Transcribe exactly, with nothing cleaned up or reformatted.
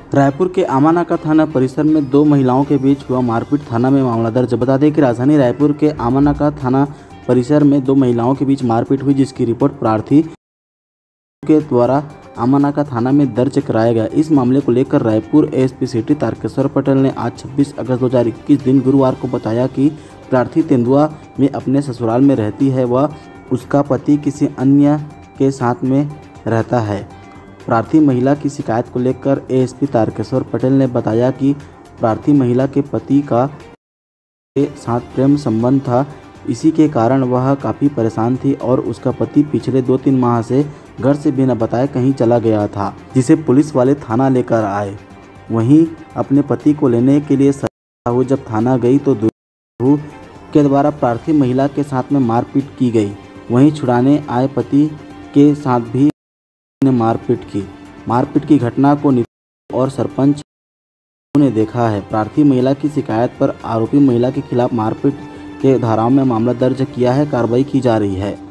रायपुर के आमानाका थाना परिसर में दो महिलाओं के बीच हुआ मारपीट, थाना में मामला दर्ज। बता दें कि राजधानी रायपुर के आमानाका थाना परिसर में दो महिलाओं के बीच मारपीट हुई, जिसकी रिपोर्ट प्रार्थी के द्वारा आमानाका थाना में दर्ज कराया गया। इस मामले को लेकर रायपुर एएसपी सिटी तारकेश्वर पटेल ने आज छब्बीस अगस्त दो हज़ार इक्कीस दिन गुरुवार को बताया कि प्रार्थी तेंदुआ में अपने ससुराल में रहती है, वह उसका पति किसी अन्य के साथ में रहता है। प्रार्थी महिला की शिकायत को लेकर एएसपी तारकेश्वर पटेल ने बताया कि प्रार्थी महिला के पति का के साथ प्रेम संबंध था, इसी के कारण वह काफ़ी परेशान थी और उसका पति पिछले दो तीन माह से घर से बिना बताए कहीं चला गया था, जिसे पुलिस वाले थाना लेकर आए। वहीं अपने पति को लेने के लिए वो जब थाना गई तो दुल्हन के द्वारा प्रार्थी महिला के साथ में मारपीट की गई। वहीं छुड़ाने आए पति के साथ भी ने मारपीट की मारपीट की घटना को निरीक्षक और सरपंच ने देखा है। प्रार्थी महिला की शिकायत पर आरोपी महिला के खिलाफ मारपीट के धाराओं में मामला दर्ज किया है। कार्रवाई की जा रही है।